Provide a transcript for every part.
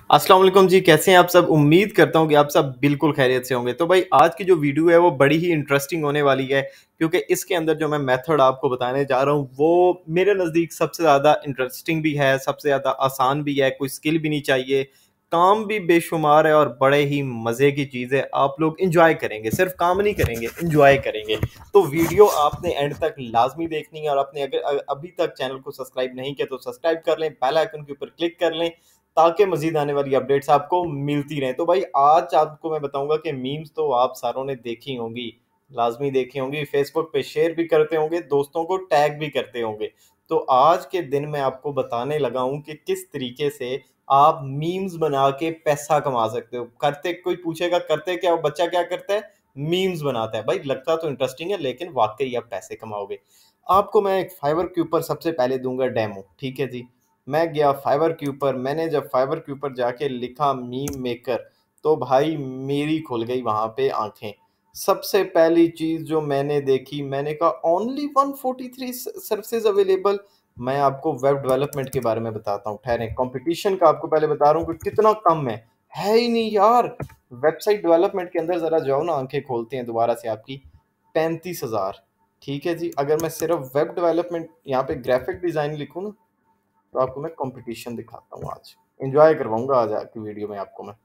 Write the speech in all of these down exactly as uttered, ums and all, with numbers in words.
अस्सलाम वालेकुम जी, कैसे हैं आप सब? उम्मीद करता हूँ कि आप सब बिल्कुल खैरियत से होंगे। तो भाई आज की जो वीडियो है वो बड़ी ही इंटरेस्टिंग होने वाली है, क्योंकि इसके अंदर जो मैं मेथड आपको बताने जा रहा हूँ वो मेरे नज़दीक सबसे ज़्यादा इंटरेस्टिंग भी है, सबसे ज़्यादा आसान भी है, कोई स्किल भी नहीं चाहिए, काम भी बेशुमार है और बड़े ही मज़े की चीज़ है। आप लोग इंजॉय करेंगे, सिर्फ काम नहीं करेंगे, इंजॉय करेंगे। तो वीडियो आपने एंड तक लाजमी देखनी है और आपने अगर अभी तक चैनल को सब्सक्राइब नहीं किया तो सब्सक्राइब कर लें, बेल आइकन के ऊपर क्लिक कर लें ताकि मजीद आने वाली अपडेट्स आपको मिलती रहें। तो भाई आज आपको मैं बताऊंगा कि मीम्स तो आप सारों ने देखी होंगी, लाजमी देखी होंगी, फेसबुक पे शेयर भी करते होंगे, दोस्तों को टैग भी करते होंगे। तो आज के दिन मैं आपको बताने लगा हूं कि किस तरीके से आप मीम्स बना के पैसा कमा सकते हो। करते कोई पूछेगा करते क्या हो, बच्चा क्या करता है? मीम्स बनाता है। भाई लगता तो इंटरेस्टिंग है लेकिन वाकई आप पैसे कमाओगे। आपको मैं एक फाइवर के ऊपर सबसे पहले दूंगा डेमो, ठीक है जी। मैं गया फाइवर के ऊपर, मैंने जब फाइवर के ऊपर जाके लिखा मीम मेकर तो भाई मेरी खुल गई वहां पे आंखें। सबसे पहली चीज जो मैंने देखी, मैंने कहा only one forty three services available. मैं आपको वेब डेवलपमेंट के बारे में बताता हूँ, ठहरे, कंपटीशन का आपको पहले बता रहा हूँ कि कितना कम है है ही नहीं यार। वेबसाइट डेवलपमेंट के अंदर जरा जाओ ना, आंखें खोलते हैं दोबारा से आपकी। पैंतीस हजार, ठीक है जी। अगर मैं सिर्फ वेब डेवलपमेंट यहाँ पे ग्राफिक डिजाइन लिखूँ ना तो आपको मैं कंपटीशन दिखाता हूँ, आज एंजॉय करवाऊंगा आज आपकी वीडियो में आपको मैं।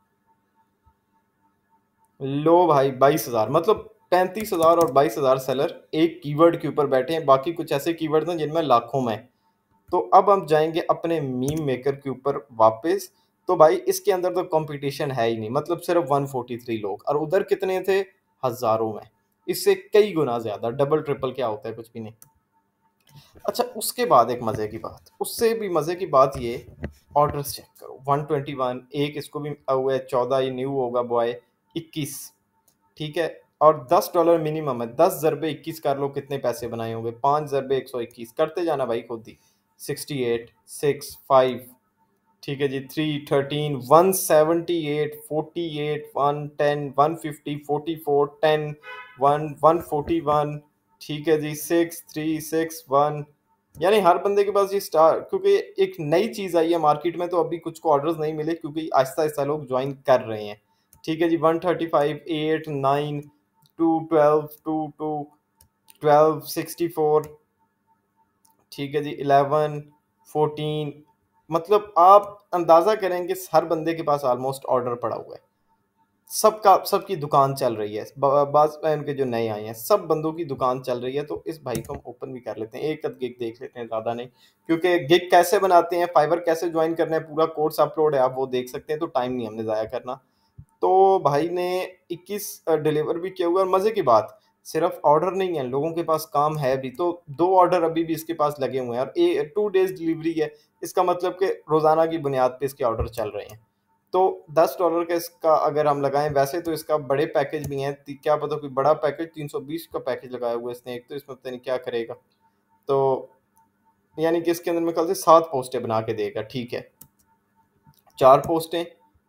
लो भाई, बाईस हजार, मतलब पैंतीस हजार और बाईस हजार सेलर एक कीवर्ड के ऊपर बैठे हैं। बाकी कुछ ऐसे कीवर्ड हैं जिनमें लाखों में। तो अब हम जाएंगे अपने मीम मेकर के ऊपर वापस। तो भाई इसके अंदर तो कंपटीशन है ही नहीं, मतलब सिर्फ वन फोर्टी थ्री लोग, और उधर कितने थे? हजारों में। इससे कई गुना ज्यादा, डबल ट्रिपल क्या होता है, कुछ भी नहीं। अच्छा, उसके बाद एक मजे की बात, उससे भी मजे की बात ये, ऑर्डर्स चेक करो, वन ट्वेंटी वन, एक इसको भी हुआ है चौदह, ये न्यू होगा बॉय, इक्कीस, ठीक है। और दस डॉलर मिनिमम है, दस जरबे इक्कीस कर लो, कितने पैसे बनाए होंगे? पाँच जरबे एक सौ इक्कीस, करते जाना भाई खुद ही। सिक्सटी एट, सिक्स, फाइव, ठीक है जी, three, thirteen, one seventy eight, forty eight, one ten, one fifty, forty four, ten, one, one forty one, ठीक है जी, सिक्स, थ्री, सिक्स, वन। यानी हर बंदे के पास ये स्टार, क्योंकि एक नई चीज आई है मार्केट में तो अभी कुछ को ऑर्डर्स नहीं मिले क्योंकि आहिस्ता आहिस्ता लोग ज्वाइन कर रहे हैं। ठीक है जी, one thirty five, eight, nine, two twelve, two two twelve, sixty four, ठीक है जी, इलेवन, फोर्टीन। मतलब आप अंदाजा करेंगे हर बंदे के पास ऑलमोस्ट ऑर्डर पड़ा हुआ है। सबका सबकी दुकान चल रही है, ब- बाज उनके जो नए आए हैं सब बंदों की दुकान चल रही है। तो इस भाई को हम ओपन भी कर लेते हैं, एक गिग देख लेते हैं, ज़्यादा नहीं, क्योंकि गिग कैसे बनाते हैं, फाइवर कैसे ज्वाइन करना है, पूरा कोर्स अपलोड है, आप वो देख सकते हैं। तो टाइम नहीं हमने ज़ाया करना। तो भाई ने इक्कीस डिलीवर भी किया हुआ है। और मज़े की बात, सिर्फ ऑर्डर नहीं है, लोगों के पास काम है भी। तो दो ऑर्डर अभी भी इसके पास लगे हुए हैं और ए टू डेज डिलीवरी है। इसका मतलब कि रोज़ाना की बुनियाद पे इसके ऑर्डर चल रहे हैं। तो दस डॉलर का इसका अगर हम लगाएं, वैसे तो इसका बड़े पैकेज भी हैं, ती- क्या पता कोई बड़ा पैकेज, तीन सौ बीस का पैकेज लगाया हुआ है इसने एक, तो इसमें पता नहीं क्या करेगा। तो यानी कि इसके अंदर मेरे ख्याल से सात पोस्टें बना के देगा, ठीक है, चार पोस्टें।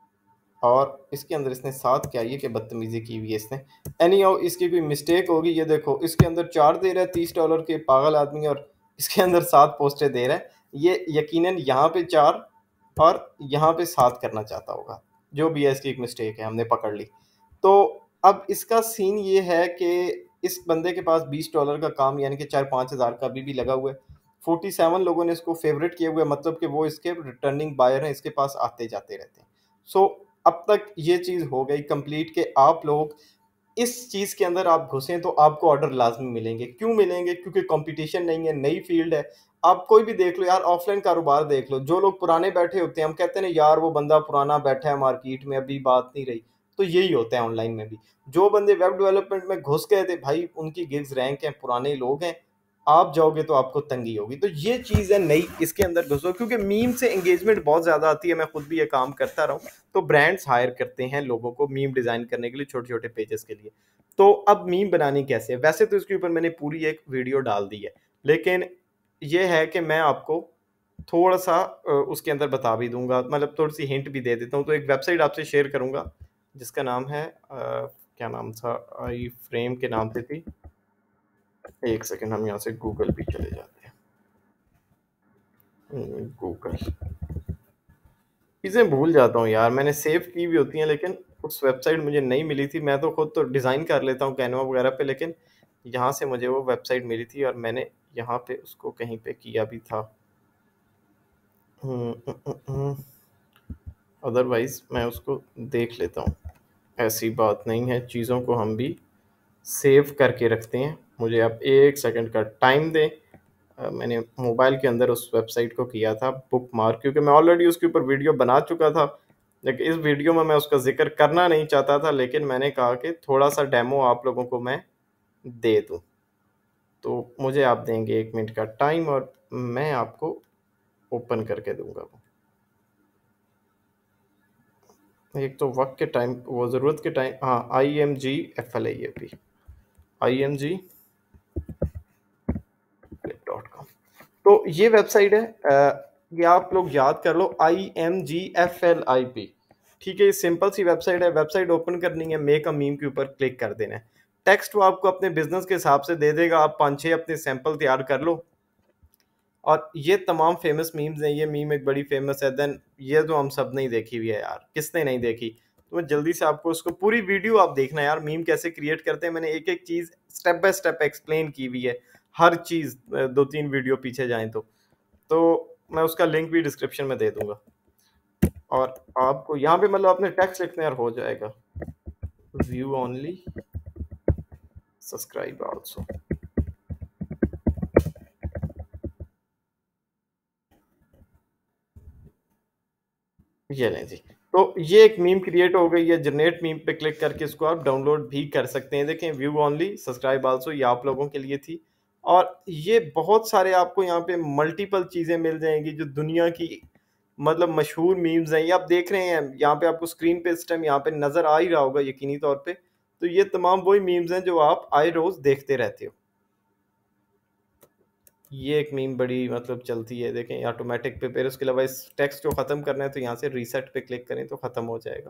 और इसके अंदर इसने साथ क्या, ये कि बदतमीजी की हुई है इसने। एनी हाउ इसकी कोई मिस्टेक होगी, ये देखो इसके अंदर चार दे रहा है तीस डॉलर के, पागल आदमी, और इसके अंदर सात पोस्टें दे रहा है। ये यकीनन यहाँ पे चार और यहाँ पे सात करना चाहता होगा, जो भी है इसकी एक मिस्टेक है, हमने पकड़ ली। तो अब इसका सीन ये है कि इस बंदे के पास बीस डॉलर का काम, यानी कि चार पाँच हज़ार का अभी भी लगा हुआ है। फोर्टी सेवन लोगों ने इसको फेवरेट किए हुए हैं, मतलब कि वो इसके रिटर्निंग बायर हैं, इसके पास आते जाते रहते हैं। सो अब तक ये चीज़ हो गई कंप्लीट कि आप लोग इस चीज़ के अंदर आप घुसें तो आपको ऑर्डर लाजमी मिलेंगे। क्यों मिलेंगे? क्योंकि कंपटीशन नहीं है, नई फील्ड है। आप कोई भी देख लो यार, ऑफलाइन कारोबार देख लो, जो लोग पुराने बैठे होते हैं, हम कहते हैं ना यार वो बंदा पुराना बैठा है मार्केट में, अभी बात नहीं रही। तो यही होता है ऑनलाइन में भी। जो बंदे वेब डेवलपमेंट में घुस गए थे भाई, उनकी गिग्स रैंक हैं, पुराने लोग हैं। आप जाओगे तो आपको तंगी होगी। तो ये चीज़ है नई, इसके अंदर घुसो, क्योंकि मीम से एंगेजमेंट बहुत ज़्यादा आती है। मैं खुद भी ये काम करता रहा हूँ। तो ब्रांड्स हायर करते हैं लोगों को मीम डिज़ाइन करने के लिए, छोटे छोटे पेजेस के लिए। तो अब मीम बनानी कैसे है? वैसे तो इसके ऊपर मैंने पूरी एक वीडियो डाल दी है, लेकिन ये है कि मैं आपको थोड़ा सा अ, उसके अंदर बता भी दूंगा, मतलब थोड़ी सी हिंट भी दे देता हूँ। तो एक वेबसाइट आपसे शेयर करूंगा जिसका नाम है अ, क्या नाम था, आई फ्रेम के नाम से थी। एक सेकंड, हम यहाँ से गूगल भी चले जाते हैं। गूगल, चीज़ें भूल जाता हूँ यार, मैंने सेव की भी होती हैं लेकिन उस वेबसाइट मुझे नहीं मिली थी। मैं तो खुद तो डिज़ाइन कर लेता हूँ कैनवा वगैरह पे, लेकिन यहाँ से मुझे वो वेबसाइट मिली थी और मैंने यहाँ पे उसको कहीं पे किया भी था। हुँ, उम, उम, उम, अदरवाइज़ मैं उसको देख लेता हूँ। ऐसी बात नहीं है, चीज़ों को हम भी सेव करके रखते हैं। मुझे आप एक सेकंड का टाइम दें। अ, मैंने मोबाइल के अंदर उस वेबसाइट को किया था बुकमार्क, क्योंकि मैं ऑलरेडी उसके ऊपर वीडियो बना चुका था। लेकिन इस वीडियो में मैं उसका ज़िक्र करना नहीं चाहता था, लेकिन मैंने कहा कि थोड़ा-सा डेमो आप लोगों को मैं दे दूँ। तो मुझे आप देंगे एक मिनट का टाइम और मैं आपको ओपन करके दूँगा वो। एक तो वक़्त के टाइम वो ज़रूरत के टाइम, हाँ, आईएमजीएफएलएएपी आईएमजी फ्लिप डॉट कॉम। तो ये वेबसाइट है, अ, ये आप लोग याद कर लो, I M G F L I P. ठीक है, ये सिंपल सी वेबसाइट है। वेबसाइट ओपन करनी है, मेक अ मीम के ऊपर क्लिक कर देना है। टेक्स्ट वो आपको अपने बिजनेस के हिसाब से दे देगा, आप पाँच छः अपने सैंपल तैयार कर लो और ये तमाम फेमस मीम्स हैं। ये मीम एक बड़ी फेमस है। देन ये तो हम सब ने ही देखी हुई है यार, किसने नहीं देखी। तो मैं जल्दी से आपको उसको पूरी वीडियो आप देखना यार, मीम कैसे क्रिएट करते हैं। मैंने एक एक चीज़ स्टेप बाय स्टेप एक्सप्लेन की हुई है, हर चीज़, दो तीन वीडियो पीछे जाएँ तो। तो मैं उसका लिंक भी डिस्क्रिप्शन में दे दूँगा और आपको यहाँ पे मतलब अपने टेक्स्ट लिखने और हो जाएगा। View only, subscribe also. ये लें जी। तो ये एक मीम क्रिएट हो गई है, जनरेट मीम पे क्लिक करके इसको आप डाउनलोड भी कर सकते हैं। देखें, व्यू ओनली, सब्सक्राइब आल्सो, ये आप लोगों के लिए थी और ये बहुत सारे आपको यहाँ पे मल्टीपल चीज़ें मिल जाएँगी जो दुनिया की मतलब मशहूर मीम्स हैं। ये आप देख रहे हैं, यहाँ पे आपको स्क्रीन पे इस टाइम यहाँ पे नज़र आ ही रहा होगा यकीनी तौर पे। तो ये तमाम वही मीम्स हैं जो आप आए रोज़ देखते रहते हो। ये एक मीम बड़ी मतलब चलती है, देखें ऑटोमैटिक पे, फिर उसके अलावा इस टेक्स्ट को ख़त्म करना है तो यहाँ से रीसेट पे क्लिक करें तो ख़त्म हो जाएगा।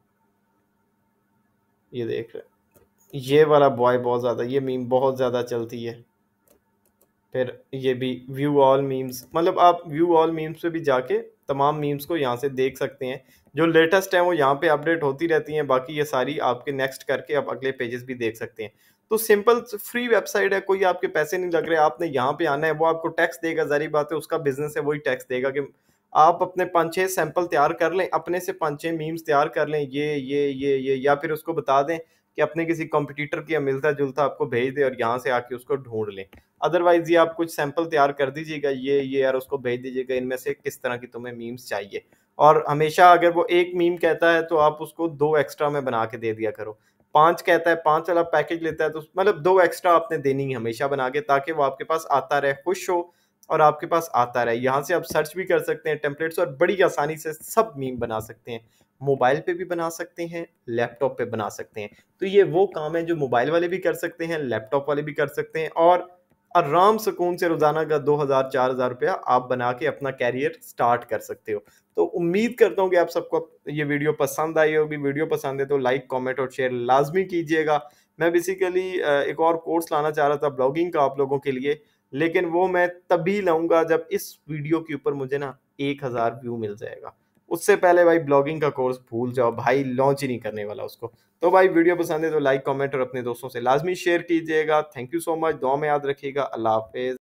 ये देख रहे हैं, ये वाला बॉय बहुत ज़्यादा, ये मीम बहुत ज़्यादा चलती है। फिर ये भी व्यू ऑल मीम्स, मतलब आप व्यू ऑल मीम्स पे भी जाके तमाम मीम्स को यहाँ से देख सकते हैं। जो लेटेस्ट है वो यहाँ पे अपडेट होती रहती हैं, बाकी ये सारी आपके नेक्स्ट करके आप अगले पेजेस भी देख सकते हैं। तो सिंपल फ्री वेबसाइट है, कोई आपके पैसे नहीं लग रहे, आपने यहाँ पे आना है, वो आपको टैक्स देगा, ज़ाहिर बात है उसका बिजनेस है, वही टैक्स देगा कि आप अपने पाँच छः सैंपल तैयार कर लें, अपने से पाँच छः मीम्स तैयार कर लें, ये ये ये ये या फिर उसको बता दें कि अपने किसी कॉम्पिटिटर की मिलता जुलता आपको भेज दे और यहाँ से आके उसको ढूंढ लें। अदरवाइज़ ये आप कुछ सैंपल तैयार कर दीजिएगा, ये ये और उसको भेज दीजिएगा, इनमें से किस तरह की तुम्हें मीम्स चाहिए। और हमेशा अगर वो एक मीम कहता है तो आप उसको दो एक्स्ट्रा में बना के दे दिया करो। पाँच कहता है, पाँच वाला पैकेज लेता है तो मतलब दो एक्स्ट्रा आपने देनी है हमेशा बना के, ताकि वो आपके पास आता रहे, खुश हो और आपके पास आता रहे। यहाँ से आप सर्च भी कर सकते हैं टेम्पलेट्स और बड़ी आसानी से सब मीम बना सकते हैं। मोबाइल पे भी बना सकते हैं, लैपटॉप पे बना सकते हैं। तो ये वो काम है जो मोबाइल वाले भी कर सकते हैं, लैपटॉप वाले भी कर सकते हैं और आराम सुकून से रोज़ाना का दो हज़ार चार हज़ार रुपया आप बना के अपना करियर स्टार्ट कर सकते हो। तो उम्मीद करता हूँ कि आप सबको ये वीडियो पसंद आई होगी। वीडियो पसंद है तो लाइक, कमेंट और शेयर लाज़मी कीजिएगा। मैं बेसिकली अ, एक और कोर्स लाना चाह रहा था ब्लॉगिंग का आप लोगों के लिए, लेकिन वो मैं तभी लाऊँगा जब इस वीडियो के ऊपर मुझे ना एक हज़ार व्यू मिल जाएगा। उससे पहले भाई ब्लॉगिंग का कोर्स भूल जाओ भाई, लॉन्च ही नहीं करने वाला उसको। तो भाई वीडियो पसंद है तो लाइक, कमेंट और अपने दोस्तों से लाज़मी शेयर कीजिएगा। थैंक यू सो मच, दुआ में याद रखिएगा। अल्लाह हाफ़िज़।